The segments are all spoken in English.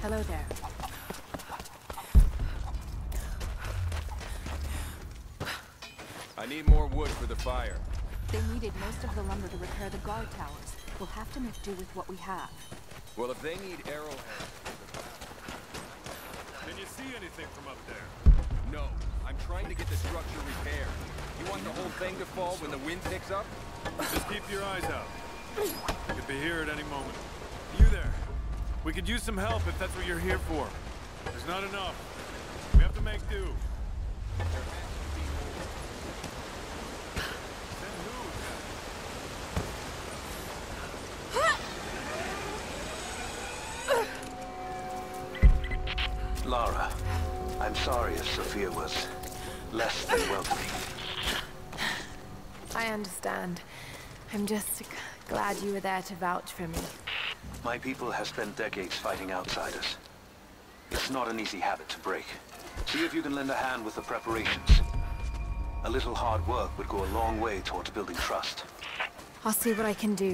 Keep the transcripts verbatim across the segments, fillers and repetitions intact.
Hello there. I need more wood for the fire. They needed most of the lumber to repair the guard towers. We'll have to make do with what we have. Well, if they need arrowheads... Can you see anything from up there? No. I'm trying to get the structure repaired. You want the whole thing to fall when the wind picks up? Just keep your eyes out. I could be here at any moment. You there? We could use some help if that's what you're here for. There's not enough. We have to make do. Lara, I'm sorry if Sophia was less than welcoming. I understand. I'm just glad you were there to vouch for me. My people have spent decades fighting outsiders. It's not an easy habit to break. See if you can lend a hand with the preparations. A little hard work would go a long way towards building trust. I'll see what I can do.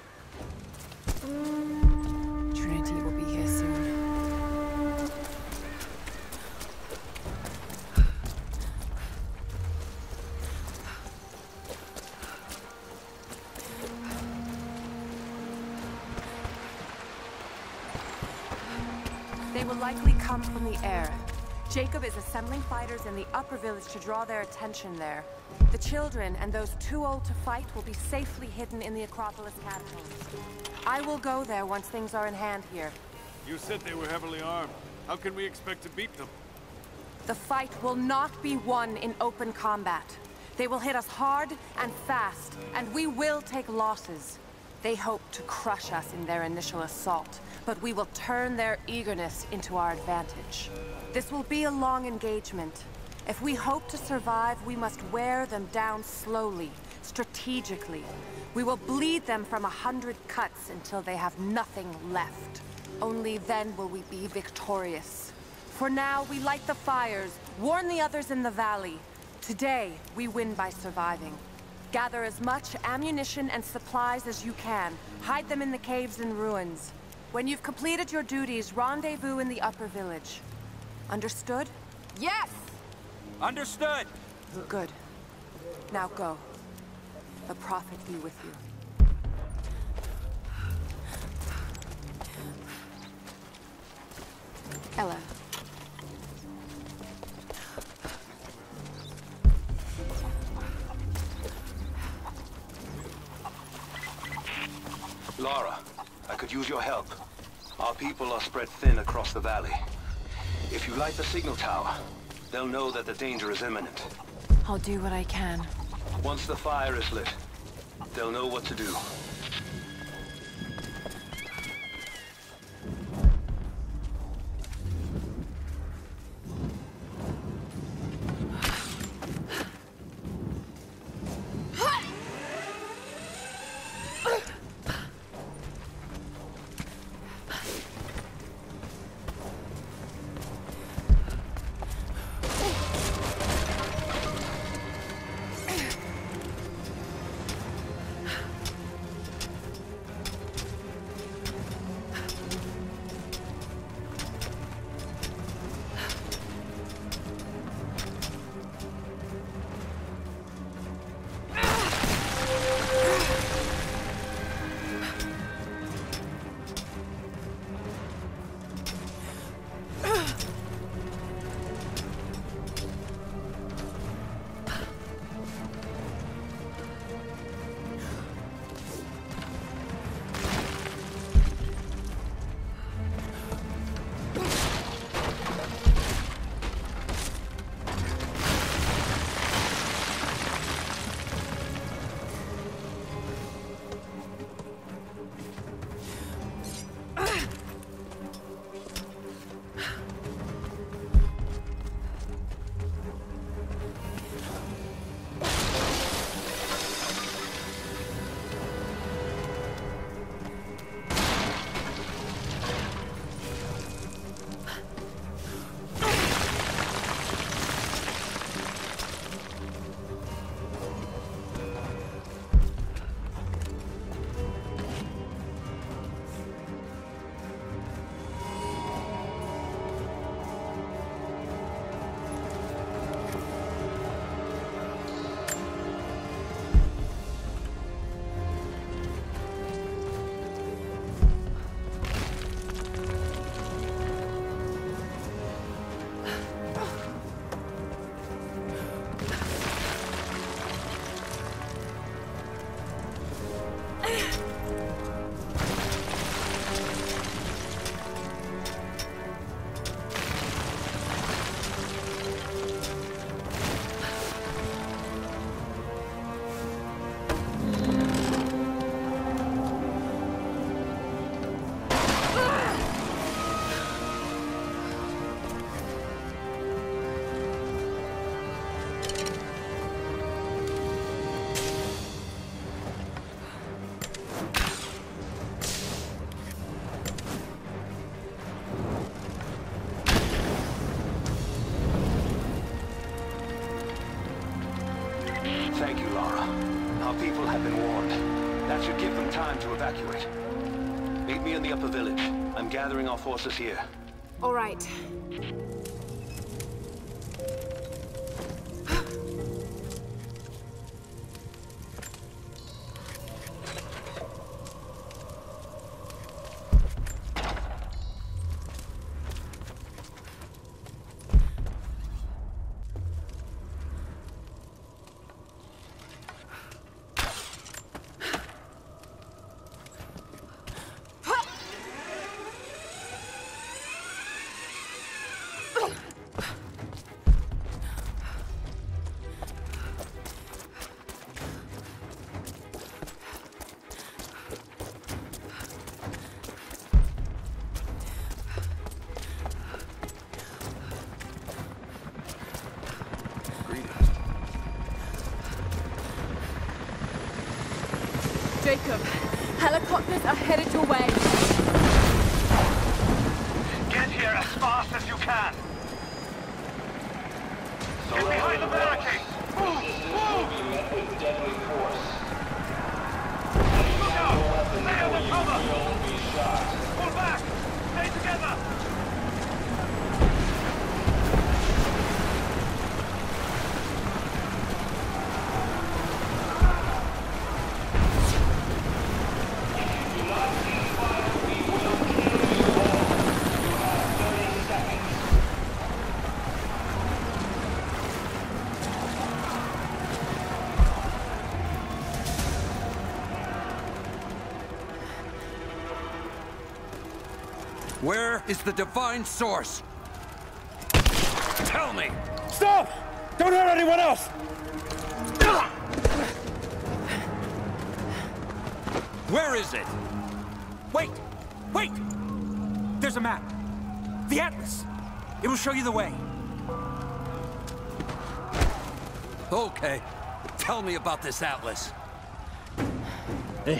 Trinity will be here soon. They will likely come from the air. Jacob is assembling fighters in the upper village to draw their attention there. The children and those too old to fight will be safely hidden in the Acropolis catacombs. I will go there once things are in hand here. You said they were heavily armed. How can we expect to beat them? The fight will not be won in open combat. They will hit us hard and fast, and we will take losses. They hope to crush us in their initial assault, but we will turn their eagerness into our advantage. This will be a long engagement. If we hope to survive, we must wear them down slowly, strategically. We will bleed them from a hundred cuts until they have nothing left. Only then will we be victorious. For now, we light the fires, warn the others in the valley. Today, we win by surviving. Gather as much ammunition and supplies as you can. Hide them in the caves and ruins. When you've completed your duties, rendezvous in the upper village. Understood? Yes! Understood! Good. Now go. The Prophet be with you. Ella. Lara, I could use your help. Our people are spread thin across the valley. If you light the signal tower, they'll know that the danger is imminent. I'll do what I can. Once the fire is lit, they'll know what to do. That should give them time to evacuate. Meet me in the upper village. I'm gathering our forces here. All right. Jacob, helicopters are headed your way. Get here as fast as you can. Get behind the barricade. Move! Move! With deadly force. Look out! Stay under cover! Pull back! Stay together! Where is the divine source? Tell me! Stop! Don't hurt anyone else! Where is it? Wait! Wait! There's a map. The Atlas. It will show you the way. Okay. Tell me about this Atlas. Hey.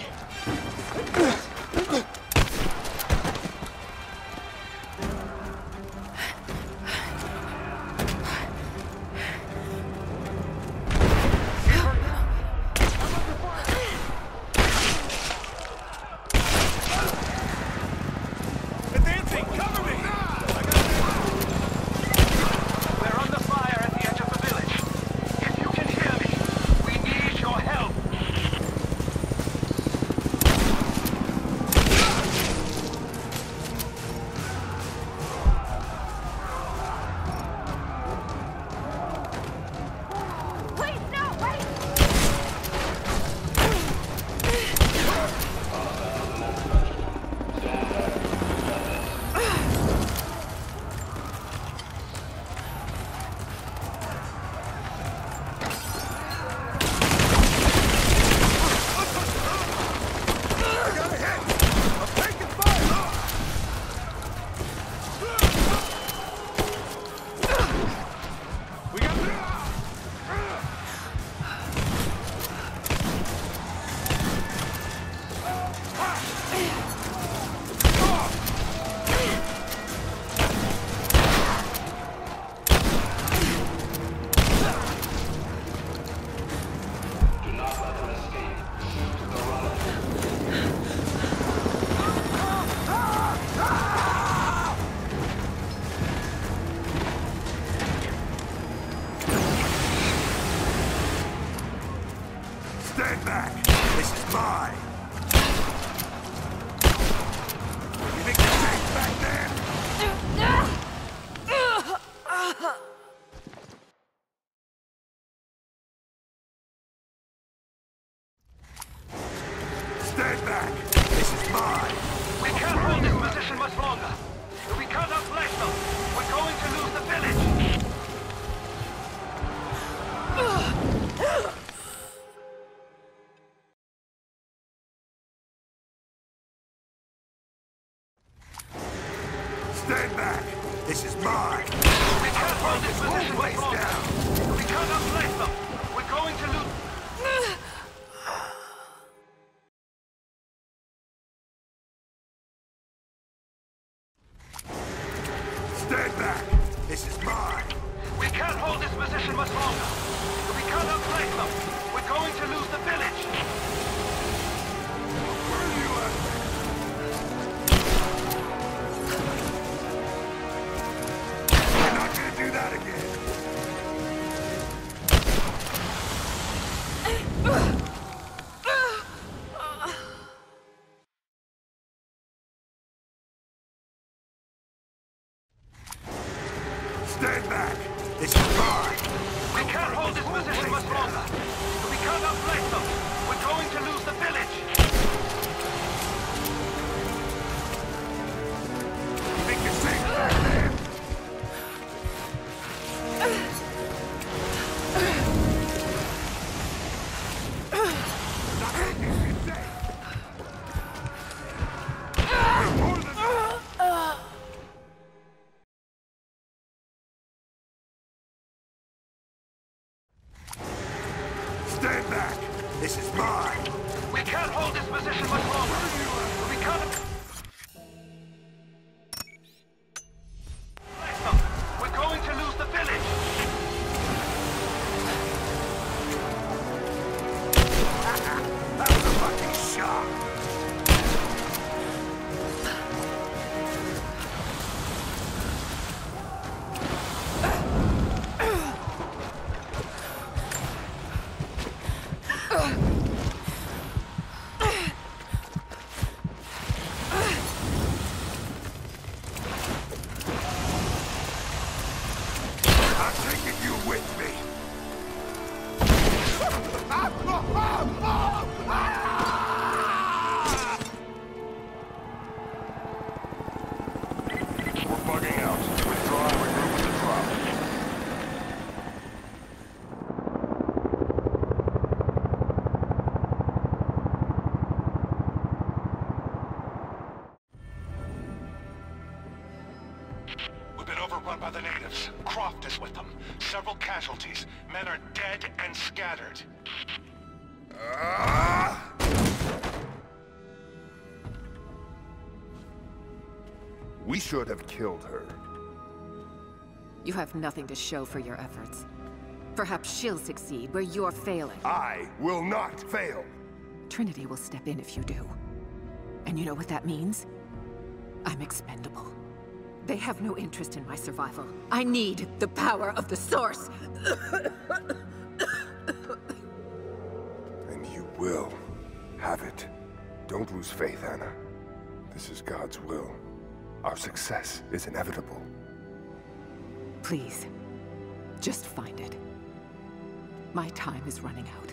Stand back! This is mine! You think you're safe back there? Stand back! This is mine! We can't hold this position much longer! We cannot flash them! We're going to lose the village! Stand back! This is mine! We can't hold this position much longer! Down. We cannot flash them! We're going to lose... Stand back! This is mine! We can't hold this position much longer! We cannot flash them! We're going to lose the village! Stand back! This is mine! We can't hold this position much longer. If we can't outflank them, we're going to lose the village! Think you're safe back there? Stand back! This is mine! We can't hold this position much longer! We can't... We're going to lose the village! That was a lucky shot! Overrun by the natives. Croft is with them. Several casualties. Men are dead and scattered. Uh... We should have killed her. You have nothing to show for your efforts. Perhaps she'll succeed where you're failing. I will not fail. Trinity will step in if you do. And you know what that means? I'm expendable. They have no interest in my survival. I need the power of the Source! And you will have it. Don't lose faith, Anna. This is God's will. Our success is inevitable. Please, just find it. My time is running out.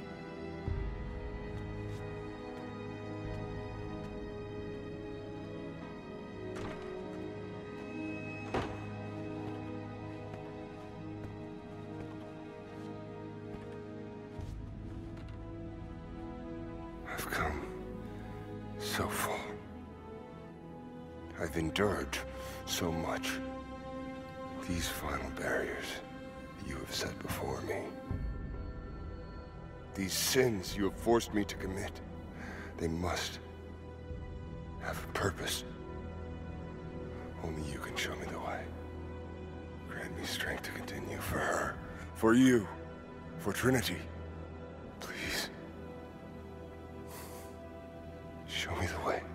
I've come so far. I've endured so much. These final barriers you have set before me. These sins you have forced me to commit, they must have a purpose. Only you can show me the way. Grant me strength to continue for her, for you, for Trinity. Please. Show me the way.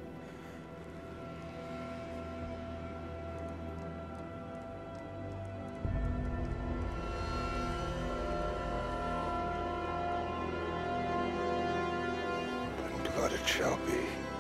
And blood it shall be.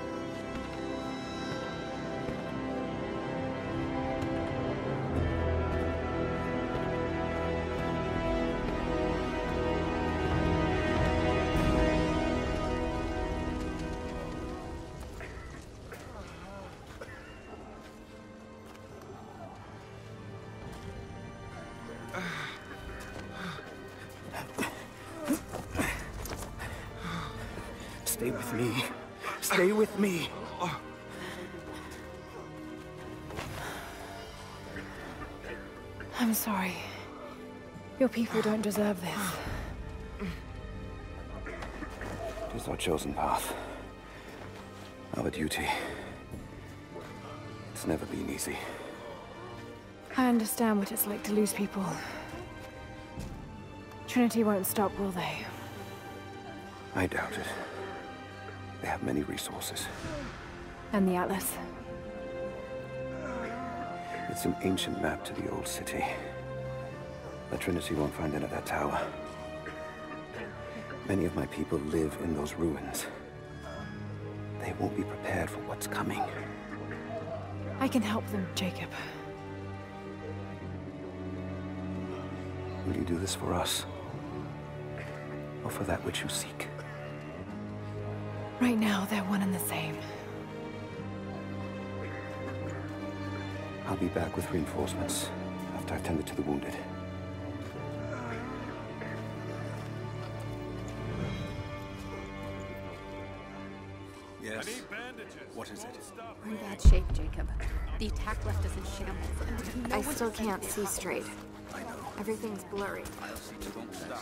Stay with me. Stay with me. I'm sorry. Your people don't deserve this. It is our chosen path. Our duty. It's never been easy. I understand what it's like to lose people. Trinity won't stop, will they? I doubt it. They have many resources. And the Atlas? It's an ancient map to the old city. The Trinity won't find it at that tower. Many of my people live in those ruins. They won't be prepared for what's coming. I can help them, Jacob. Will you do this for us? Or for that which you seek? Right now, they're one and the same. I'll be back with reinforcements after I've tended to the wounded. Yes. I need bandages. What is it? We're in bad shape, Jacob. The attack left us in shambles. I still can't see straight. I know. Everything's blurry. I'll see to don't stop.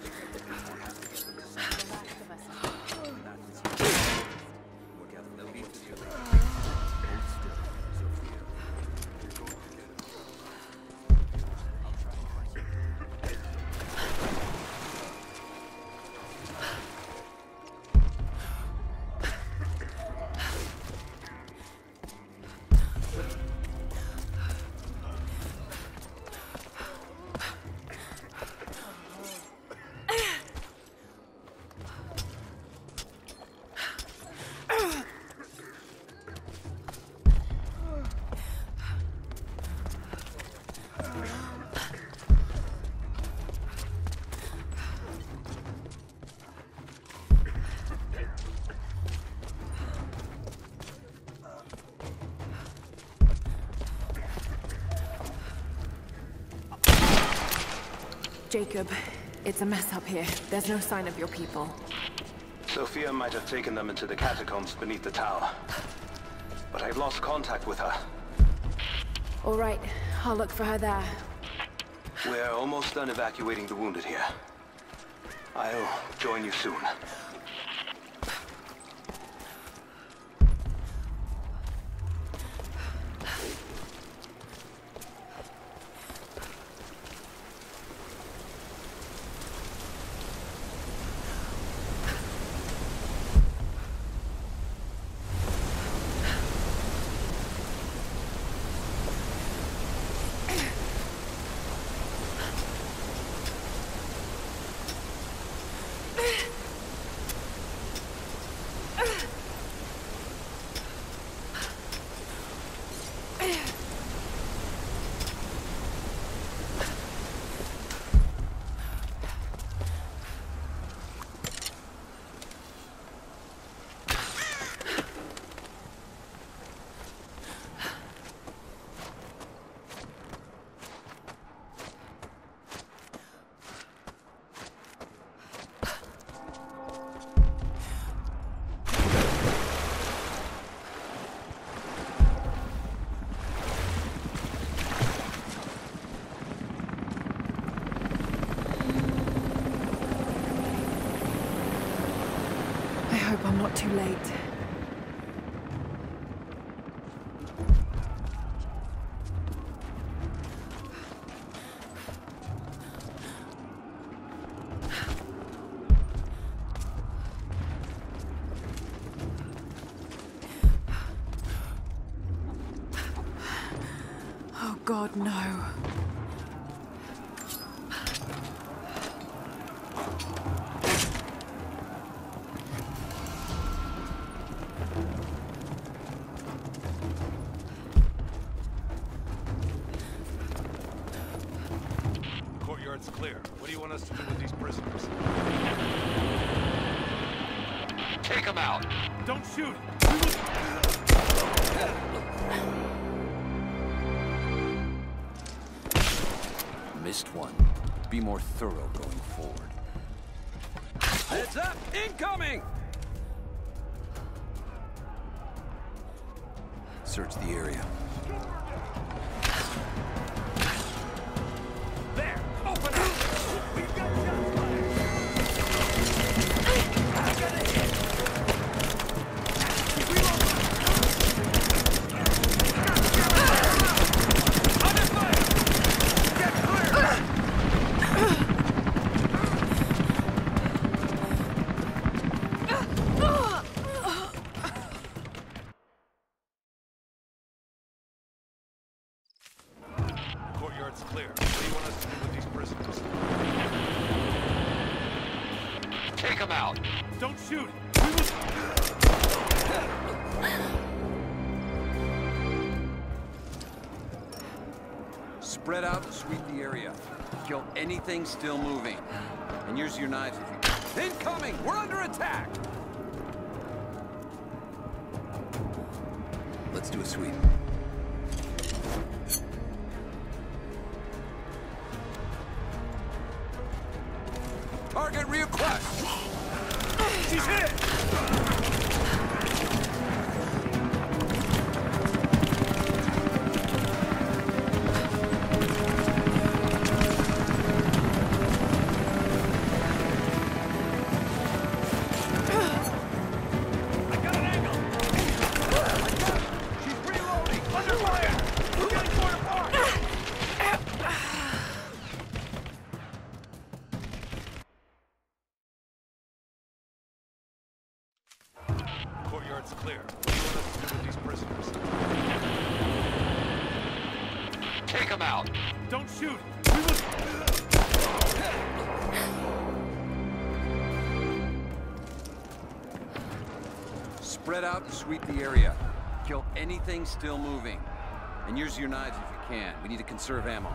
We'll gather the lead to the other. Hold still, Sophia. You're going to get it. I'll try and find you. Jacob, it's a mess up here. There's no sign of your people. Sophia might have taken them into the catacombs beneath the tower. But I've lost contact with her. All right, I'll look for her there. We're almost done evacuating the wounded here. I'll join you soon. I hope I'm not too late. Oh God, no. Courtyard's clear. What do you want us to do with these prisoners? Take them out! Don't shoot! Missed one. Be more thorough going forward. Heads up! Incoming! Search the area. There! Open up! We've got shots fired! I got a hit! Under fire! Get clear! Courtyard's clear. What do you want us to do with these prisoners? Take them out! Don't shoot! Spread out and sweep the area. Kill anything still moving. And use your knives if you can. Incoming! We're under attack! Let's do a sweep. Target request! She's hit! Courtyard's clear. What do you want us to do with these prisoners? Take them out! Don't shoot! We will... Spread out and sweep the area. Kill anything still moving. And use your knives if you can. We need to conserve ammo.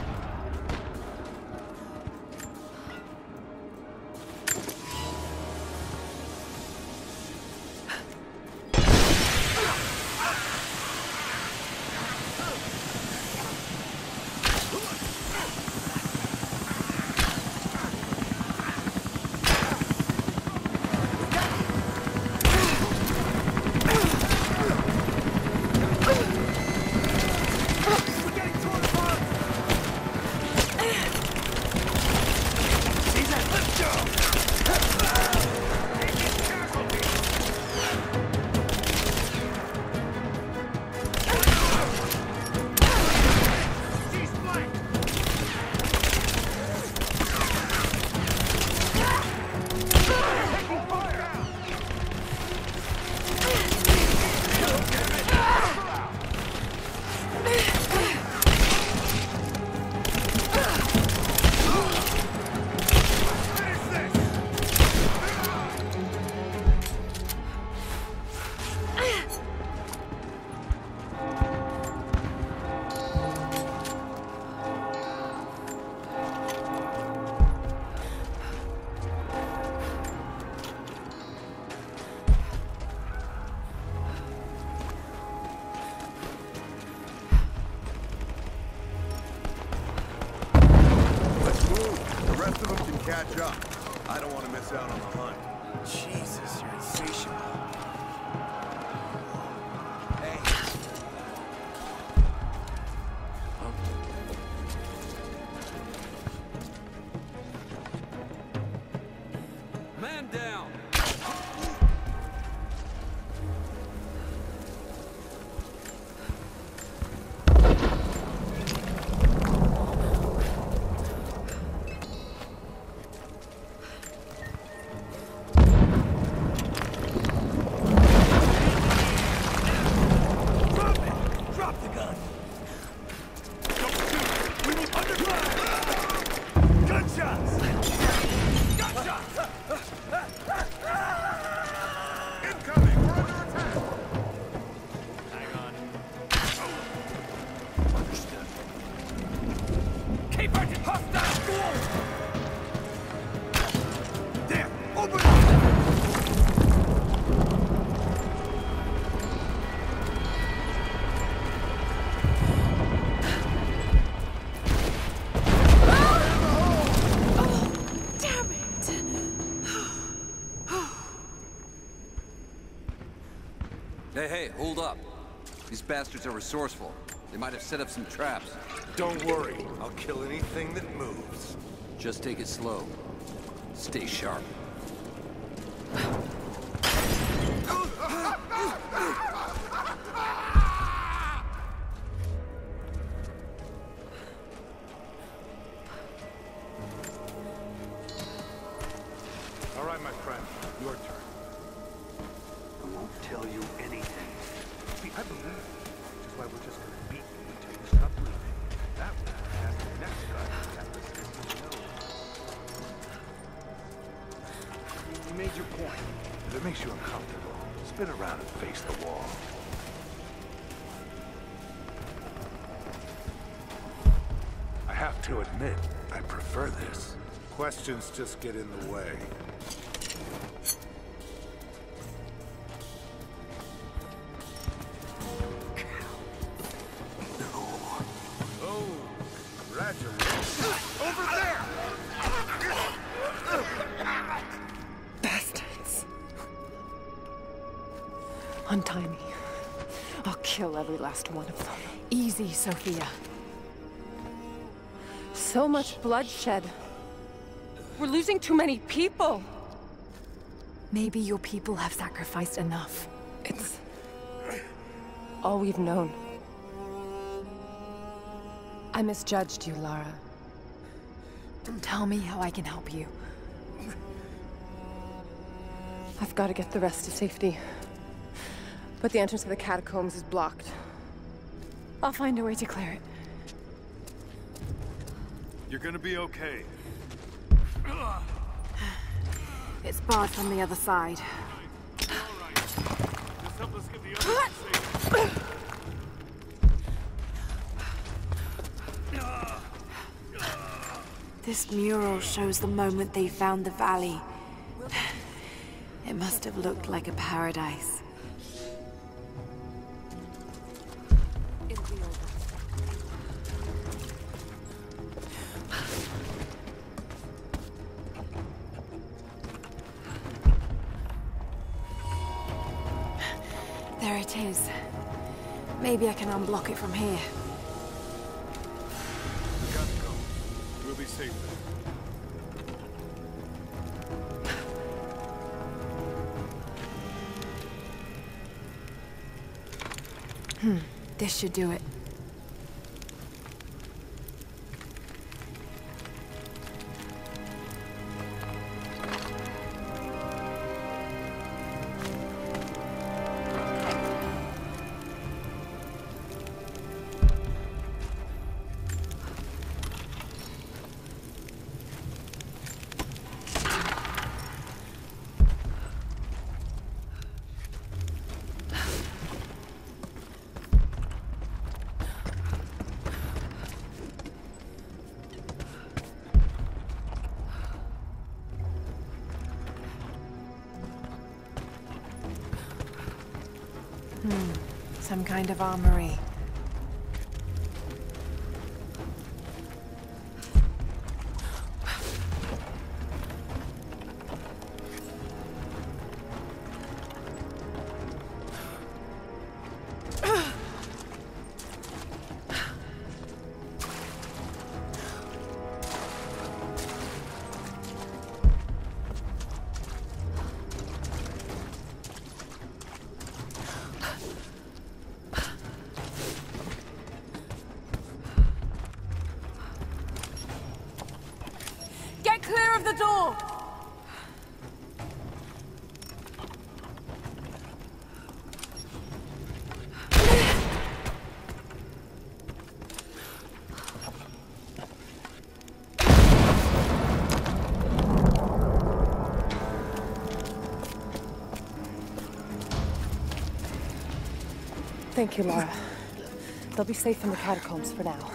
Catch up. I don't want to miss out on the hunt. Jesus, you're insatiable. Hey. Man down! Hey, hey, hold up. These bastards are resourceful. They might have set up some traps. Don't worry. I'll kill anything that moves. Just take it slow. Stay sharp. All right, my friend. Your turn. I won't tell you anything. I believe you, which is why we're just gonna beat you until you stop breathing. That way, as the next guy that listens to know. You made your point. If it makes you uncomfortable, spin around and face the wall. I have to admit, I prefer this. Questions just get in the way. Bastards. Untie me. I'll kill every last one of them. Easy, Sophia. So much bloodshed. We're losing too many people. Maybe your people have sacrificed enough. It's all we've known. I misjudged you, Lara. Tell me how I can help you. I've got to get the rest to safety. But the entrance to the catacombs is blocked. I'll find a way to clear it. You're gonna be okay. It's barred from the other side. Alright. Just help us get the others to safety. This mural shows the moment they found the valley. It must have looked like a paradise. It'll be over. There it is. Maybe I can unblock it from here. We gotta go. We'll be safe there. Hmm, this should do it. Hmm, some kind of armory. Get clear of the door! Thank you, Lara. They'll be safe in the catacombs for now.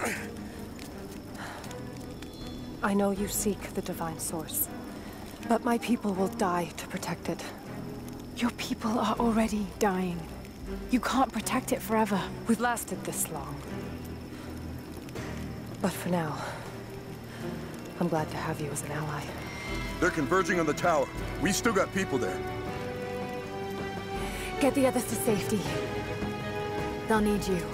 I know you seek the Divine Source, but my people will die to protect it. Your people are already dying. You can't protect it forever. We've lasted this long. But for now, I'm glad to have you as an ally. They're converging on the tower. We still got people there. Get the others to safety. They'll need you.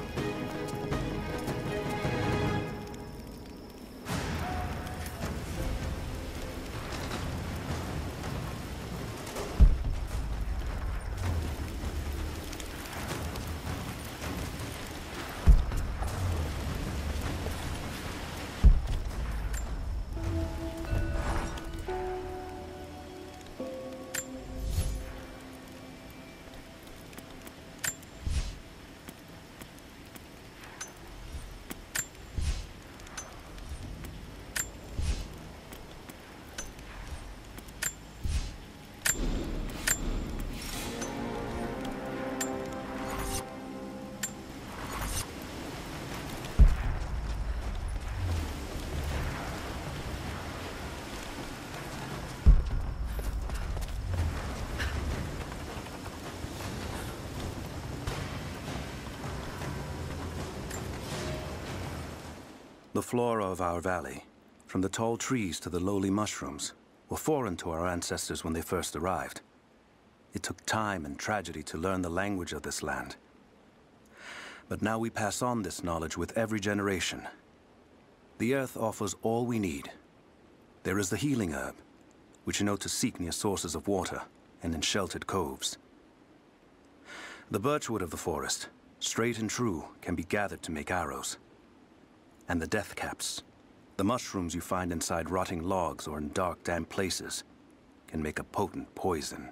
The flora of our valley, from the tall trees to the lowly mushrooms, were foreign to our ancestors when they first arrived. It took time and tragedy to learn the language of this land. But now we pass on this knowledge with every generation. The earth offers all we need. There is the healing herb, which you know to seek near sources of water and in sheltered coves. The birchwood of the forest, straight and true, can be gathered to make arrows. And the death caps, the mushrooms you find inside rotting logs or in dark, damp places, can make a potent poison.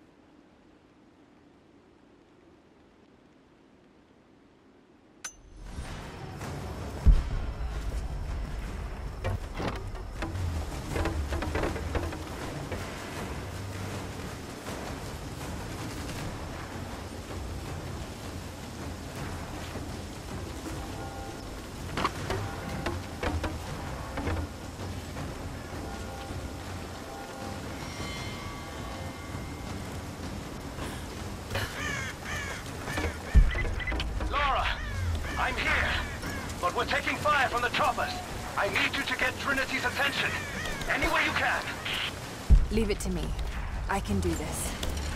We're taking fire from the choppers. I need you to get Trinity's attention. Any way you can. Leave it to me. I can do this.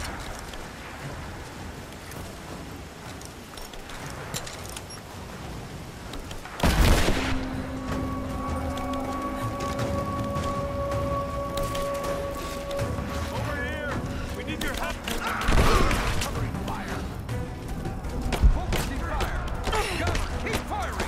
Over here! We need your help! Covering fire. Focusing fire. Gunner, keep firing.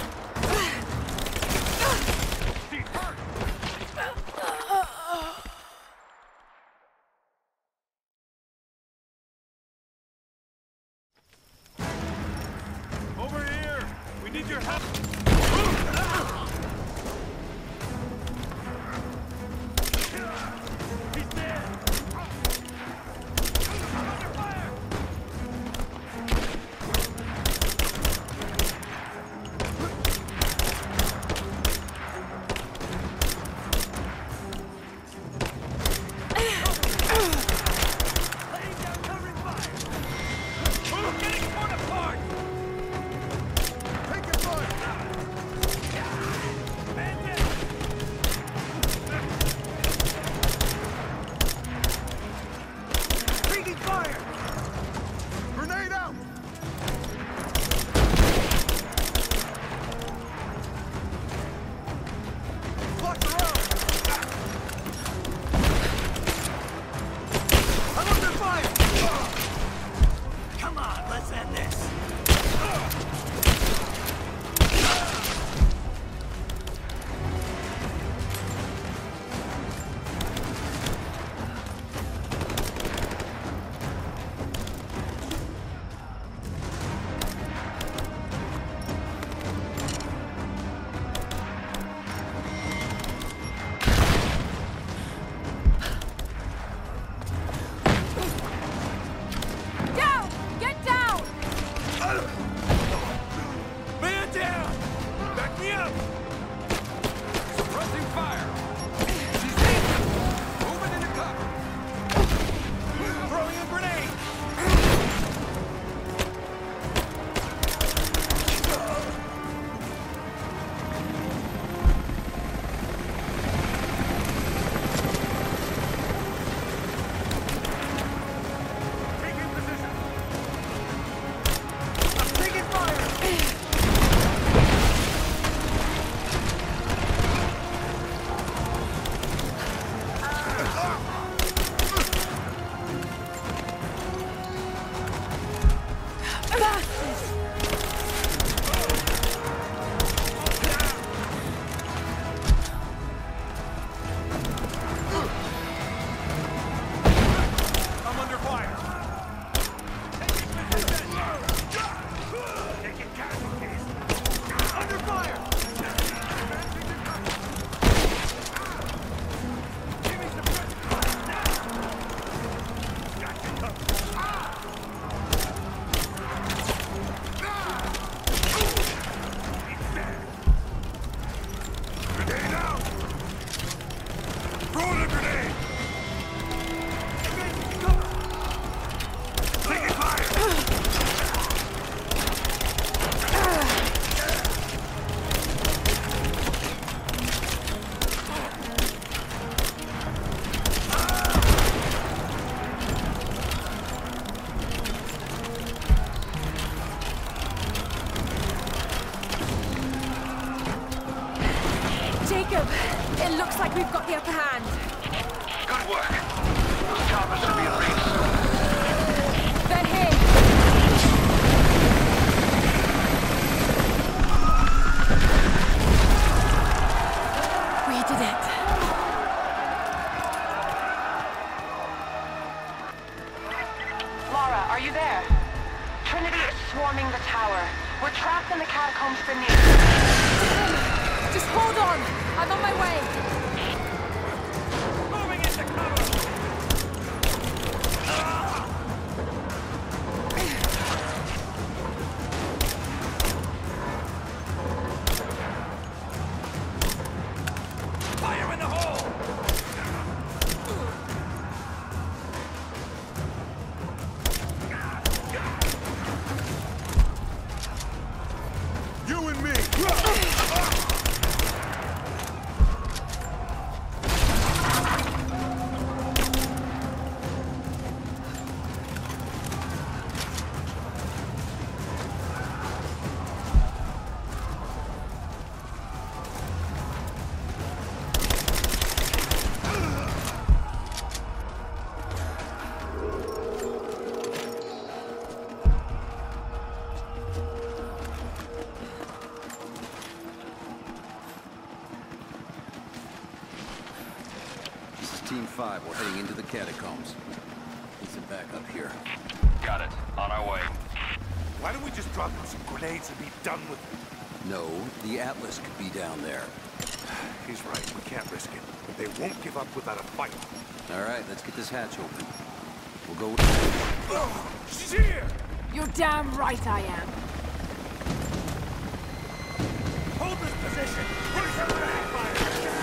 Over here! We need your help! He's dead! I'm under fire! Laying down covering fire! We're getting torn apart! Taking fire! Man down! Taking fire! Grenade out! Flush around! I'm under fire! Come on, let's end this! Down! Get down! Man down! Back me up! Suppressing fire. She's hit. Moving into cover. Throwing a grenade! Taking position! I'm taking fire! I'm under fire! Taking casualties! Under fire! Giving suppression fire now! Got you covered! It looks like we've got the upper hand. Good work. Those choppers will be in range soon. They're here. We did it. Lara, are you there? Trinity is swarming the tower. We're trapped in the catacombs beneath. Just hold on. I'm on my way. Moving into cover! Fire in the hole! You and me! Team five, we're heading into the catacombs. Need some backup here. Got it. On our way. Why don't we just drop them some grenades and be done with it? No, the Atlas could be down there. He's right, we can't risk it. They won't give up without a fight. All right, let's get this hatch open. We'll go... Oh, shit! You're damn right I am. Hold this position! Put some grenade fire!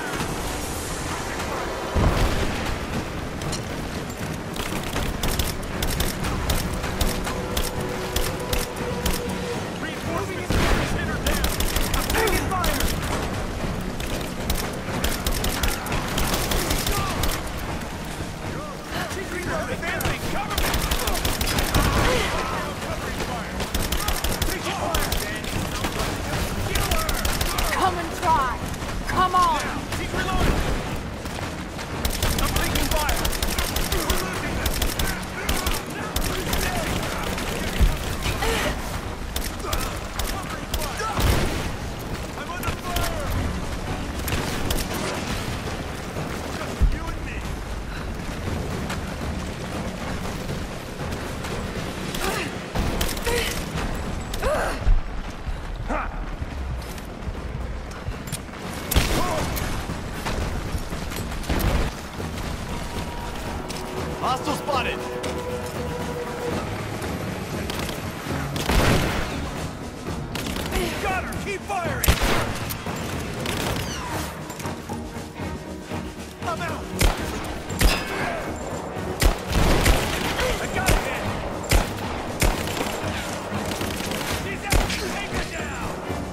Come and try. Come on. She's reloading! I'm taking fire! We're losing this! I'm under fire! Just you and me. Hostile spotted! Got her! Keep firing! I'm out! I got it hit! She's out! Take her down!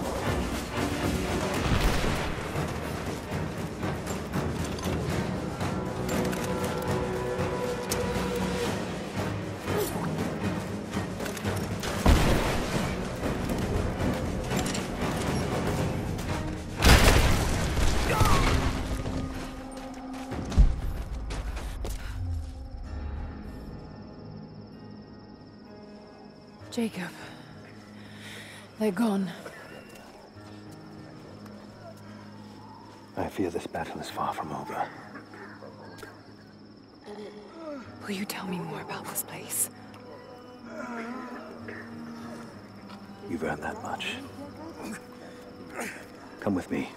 Jacob. They're gone. I fear this battle is far from over. Will you tell me more about this place? You've earned that much. Come with me.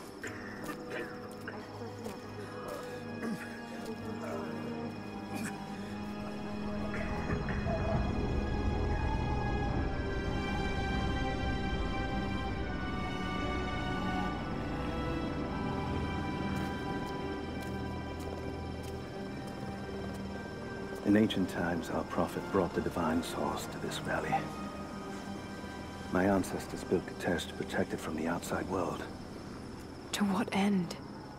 In ancient times, our prophet brought the divine source to this valley. My ancestors built Katesh to protect it from the outside world. To what end?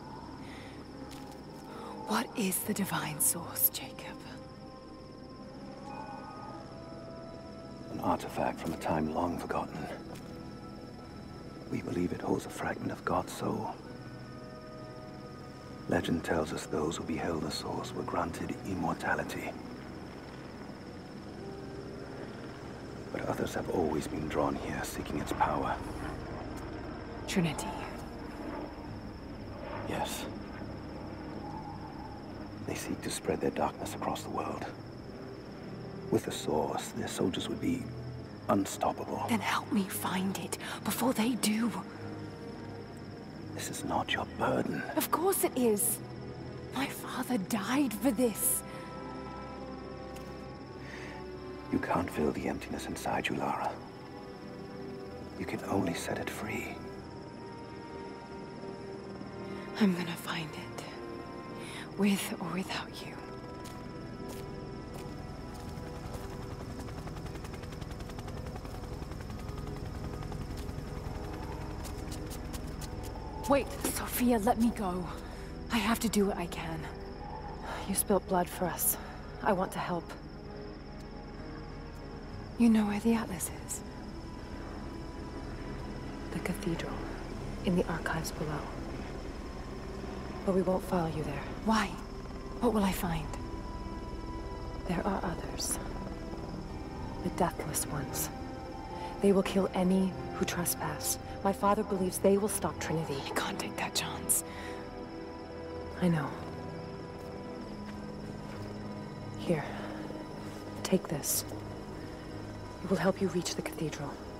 What is the divine source, Jacob? An artifact from a time long forgotten. We believe it holds a fragment of God's soul. Legend tells us those who beheld the source were granted immortality. But others have always been drawn here, seeking its power. Trinity. Yes. They seek to spread their darkness across the world. With the source, their soldiers would be unstoppable. Then help me find it before they do. This is not your burden. Of course it is. My father died for this. You can't fill the emptiness inside you, Lara. You can only set it free. I'm gonna find it. With or without you. Wait, Sophia, let me go. I have to do what I can. You spilt blood for us. I want to help. You know where the Atlas is? The cathedral, in the archives below. But we won't follow you there. Why? What will I find? There are others. The deathless ones. They will kill any who trespass. My father believes they will stop Trinity. I can't take that chance. I know. Here. Take this. It will help you reach the cathedral.